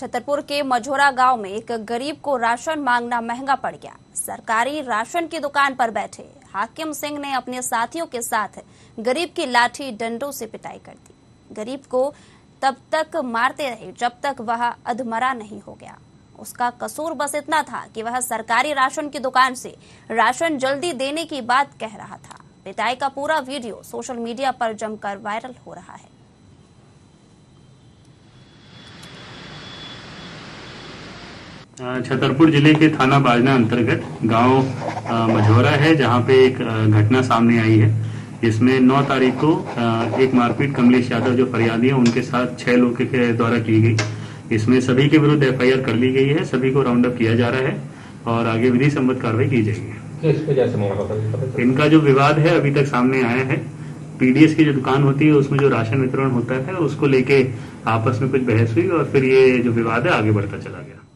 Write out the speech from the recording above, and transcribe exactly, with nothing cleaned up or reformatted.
छतरपुर के मझोरा गांव में एक गरीब को राशन मांगना महंगा पड़ गया। सरकारी राशन की दुकान पर बैठे हाकिम सिंह ने अपने साथियों के साथ गरीब की लाठी डंडों से पिटाई कर दी। गरीब को तब तक मारते रहे जब तक वह अधमरा नहीं हो गया। उसका कसूर बस इतना था कि वह सरकारी राशन की दुकान से राशन जल्दी देने की बात कह रहा था। पिटाई का पूरा वीडियो सोशल मीडिया पर जमकर वायरल हो रहा है। छतरपुर जिले के थाना बाजना अंतर्गत गांव मझोरा है, जहां पे एक घटना सामने आई है, जिसमें नौ तारीख को एक मारपीट कमलेश यादव जो फरियादी है उनके साथ छह लोगों के द्वारा की गई। इसमें सभी के विरुद्ध एफ आई आर कर ली गई है। सभी को राउंड अप किया जा रहा है और आगे विधि सम्मत कार्रवाई की जाएगी। इनका जो विवाद है अभी तक सामने आया है। पी डी एस की जो दुकान होती है उसमें जो राशन वितरण होता है उसको लेके आपस में कुछ बहस हुई और फिर ये जो विवाद है आगे बढ़ता चला गया।